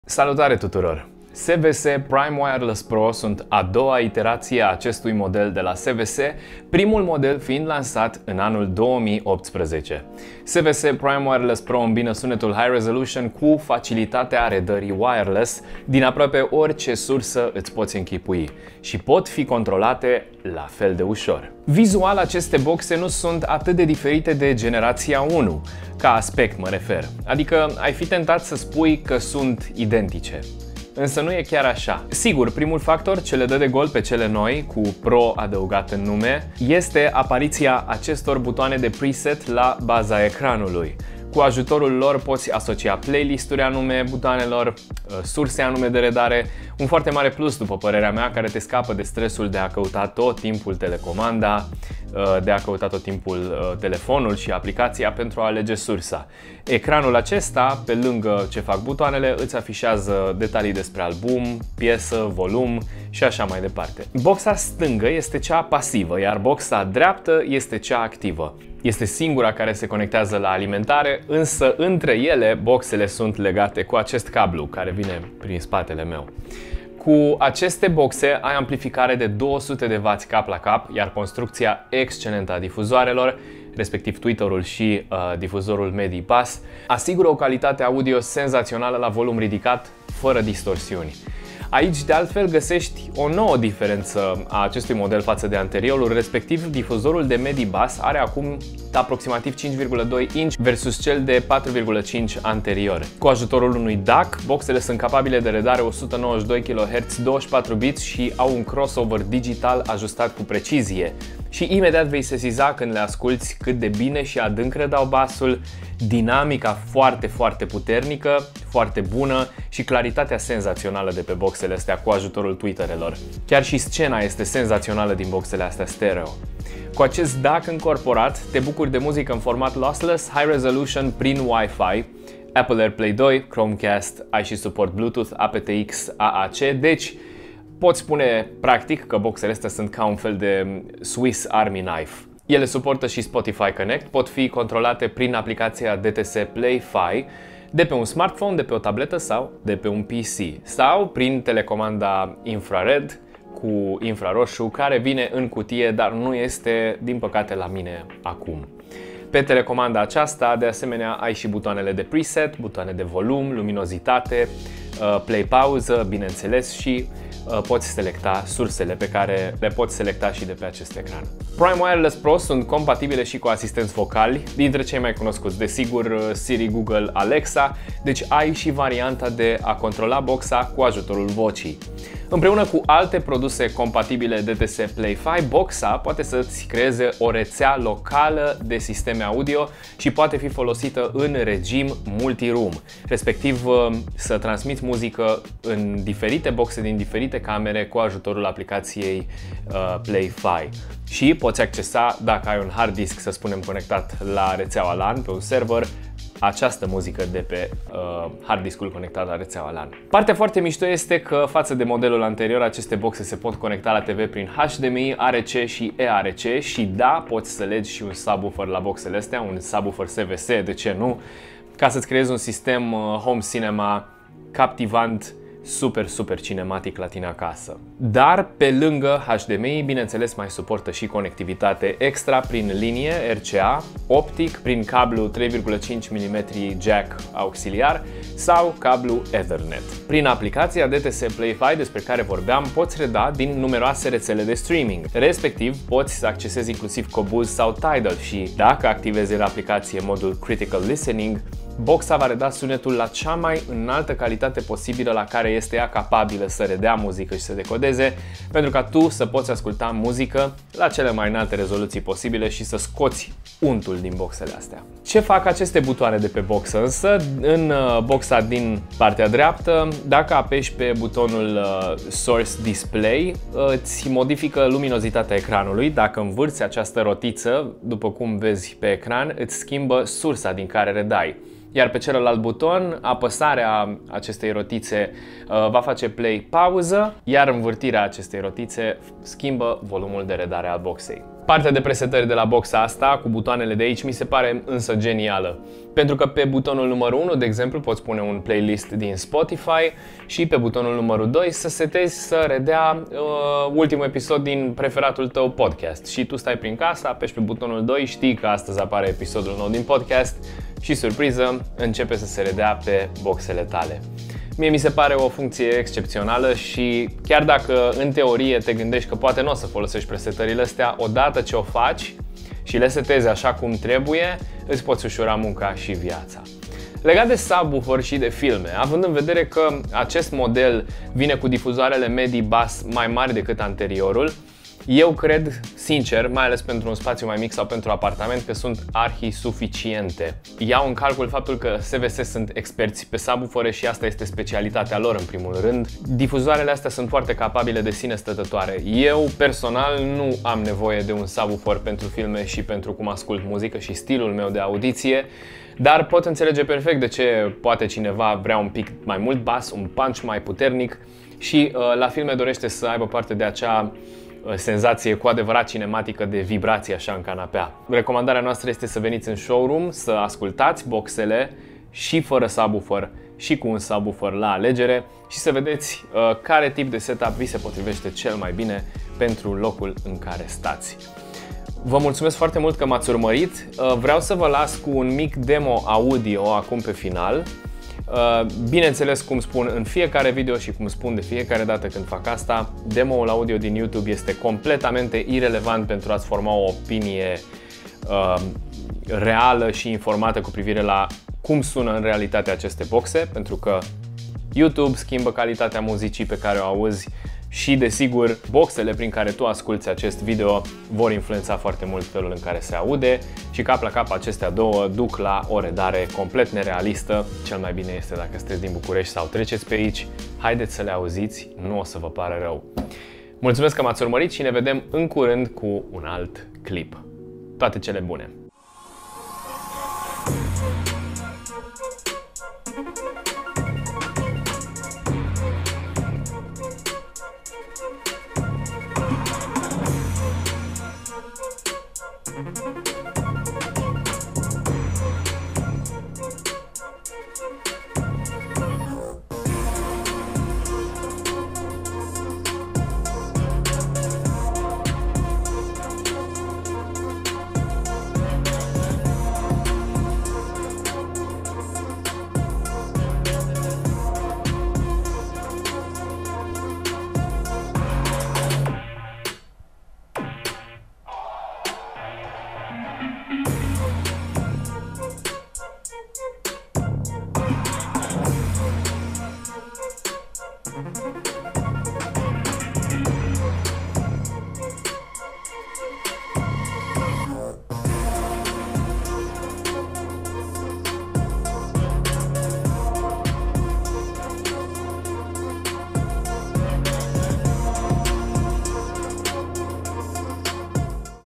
Salutare tuturor! SVS Prime Wireless Pro sunt a doua iterație a acestui model de la SVS, primul model fiind lansat în anul 2018. SVS Prime Wireless Pro îmbină sunetul High Resolution cu facilitatea redării wireless din aproape orice sursă îți poți închipui și pot fi controlate la fel de ușor. Vizual, aceste boxe nu sunt atât de diferite de generația 1, ca aspect mă refer, adică ai fi tentat să spui că sunt identice. Însă nu e chiar așa. Sigur, primul factor ce le dă de gol pe cele noi, cu Pro adăugat în nume, este apariția acestor butoane de preset la baza ecranului. Cu ajutorul lor poți asocia playlist-uri anume butoanelor, surse anume de redare, un foarte mare plus, după părerea mea, care te scapă de stresul de a căuta tot timpul telecomanda, de a căuta tot timpul telefonul și aplicația pentru a alege sursa. Ecranul acesta, pe lângă ce fac butoanele, îți afișează detalii despre album, piesă, volum și așa mai departe. Boxa stângă este cea pasivă, iar boxa dreaptă este cea activă. Este singura care se conectează la alimentare, însă între ele boxele sunt legate cu acest cablu care vine prin spatele meu. Cu aceste boxe ai amplificare de 200 de W cap la cap, iar construcția excelentă a difuzoarelor, respectiv tweeterul și difuzorul MIDI Bass, asigură o calitate audio senzațională la volum ridicat, fără distorsiuni. Aici, de altfel, găsești o nouă diferență a acestui model față de anteriorul, respectiv difuzorul de MIDI Bass are acum aproximativ 5,2 inch versus cel de 4,5 anterior. Cu ajutorul unui DAC, boxele sunt capabile de redare 192 kHz, 24 bits și au un crossover digital ajustat cu precizie. Și imediat vei sesiza când le asculți cât de bine și adânc redau basul, dinamica foarte puternică, foarte bună și claritatea senzațională de pe boxele astea cu ajutorul tweeterelor. Chiar și scena este senzațională din boxele astea stereo. Cu acest DAC încorporat, te bucuri de muzică în format lossless, high resolution prin Wi-Fi, Apple AirPlay 2, Chromecast, ai și suport Bluetooth, aptX, AAC, deci poți spune practic că boxele astea sunt ca un fel de Swiss Army Knife. Ele suportă și Spotify Connect, pot fi controlate prin aplicația DTS Play-Fi de pe un smartphone, de pe o tabletă sau de pe un PC sau prin telecomanda infrared cu infraroșu care vine în cutie, dar nu este, din păcate, la mine acum. Pe telecomanda aceasta, de asemenea, ai și butoanele de preset, butoane de volum, luminozitate, play-pauză, bineînțeles, și poți selecta sursele pe care le poți selecta și de pe acest ecran. Prime Wireless Pro sunt compatibile și cu asistenți vocali, dintre cei mai cunoscuți, desigur, Siri, Google, Alexa, deci ai și varianta de a controla boxa cu ajutorul vocii. Împreună cu alte produse compatibile DTS Play-Fi, boxa poate să-ți creeze o rețea locală de sisteme audio și poate fi folosită în regim multi-room, respectiv să transmiți muzică în diferite boxe din diferite camere cu ajutorul aplicației Play-Fi. Și poți accesa, dacă ai un hard disk, să spunem, conectat la rețeaua LAN pe un server, această muzică de pe hard disk-ul conectat la rețeaua LAN. Partea foarte mișto este că, față de modelul anterior, aceste boxe se pot conecta la TV prin HDMI, ARC și eARC și da, poți să legi și un subwoofer la boxele astea, un subwoofer SVS, de ce nu, ca să-ți creezi un sistem home cinema captivant, super cinematic la tine acasă. Dar pe lângă HDMI, bineînțeles, mai suportă și conectivitate extra prin linie RCA, optic, prin cablu 3,5 mm jack auxiliar sau cablu Ethernet. Prin aplicația DTS Play-Fi despre care vorbeam, poți reda din numeroase rețele de streaming. Respectiv, poți să accesezi inclusiv Qobuz sau Tidal și, dacă activezi în aplicație modul Critical Listening, boxa va reda sunetul la cea mai înaltă calitate posibilă la care este ea capabilă să redea muzică și să decodeze, pentru ca tu să poți asculta muzică la cele mai înalte rezoluții posibile și să scoți untul din boxele astea. Ce fac aceste butoane de pe boxă însă? În boxa din partea dreaptă, dacă apeși pe butonul Source Display, îți modifică luminozitatea ecranului. Dacă învârți această rotiță, după cum vezi pe ecran, îți schimbă sursa din care redai. Iar pe celălalt buton, apăsarea acestei rotițe va face play pauză, iar învârtirea acestei rotițe schimbă volumul de redare al boxei. Partea de presetări de la boxa asta, cu butoanele de aici, mi se pare însă genială. Pentru că pe butonul numărul 1, de exemplu, poți pune un playlist din Spotify și pe butonul numărul 2 să setezi să redea ultimul episod din preferatul tău podcast. Și tu stai prin casă, apeși pe butonul 2, știi că astăzi apare episodul nou din podcast și, surpriză, începe să se redea pe boxele tale. Mie mi se pare o funcție excepțională și chiar dacă în teorie te gândești că poate nu o să folosești presetările astea, odată ce o faci și le setezi așa cum trebuie, îți poți ușura munca și viața. Legat de subwoofer și de filme, având în vedere că acest model vine cu difuzoarele medii bas mai mari decât anteriorul, eu cred, sincer, mai ales pentru un spațiu mai mic sau pentru apartament, că sunt arhi-suficiente. Iau în calcul faptul că SVS sunt experți pe subwoofere și asta este specialitatea lor în primul rând. Difuzoarele astea sunt foarte capabile de sine stătătoare. Eu, personal, nu am nevoie de un subwoofer pentru filme și pentru cum ascult muzică și stilul meu de audiție, dar pot înțelege perfect de ce poate cineva vrea un pic mai mult bas, un punch mai puternic și la filme dorește să aibă parte de acea senzație cu adevărat cinematică de vibrație așa în canapea. Recomandarea noastră este să veniți în showroom, să ascultați boxele și fără subwoofer și cu un subwoofer la alegere și să vedeți care tip de setup vi se potrivește cel mai bine pentru locul în care stați. Vă mulțumesc foarte mult că m-ați urmărit. Vreau să vă las cu un mic demo audio acum pe final. Bineînțeles, cum spun în fiecare video și cum spun de fiecare dată când fac asta, demo-ul audio din YouTube este completamente irelevant pentru a-ți forma o opinie reală și informată cu privire la cum sună în realitate aceste boxe, pentru că YouTube schimbă calitatea muzicii pe care o auzi și, desigur, boxele prin care tu asculți acest video vor influența foarte mult felul în care se aude și cap la cap acestea două duc la o redare complet nerealistă. Cel mai bine este dacă sunteți din București sau treceți pe aici, haideți să le auziți, nu o să vă pare rău. Mulțumesc că m-ați urmărit și ne vedem în curând cu un alt clip. Toate cele bune!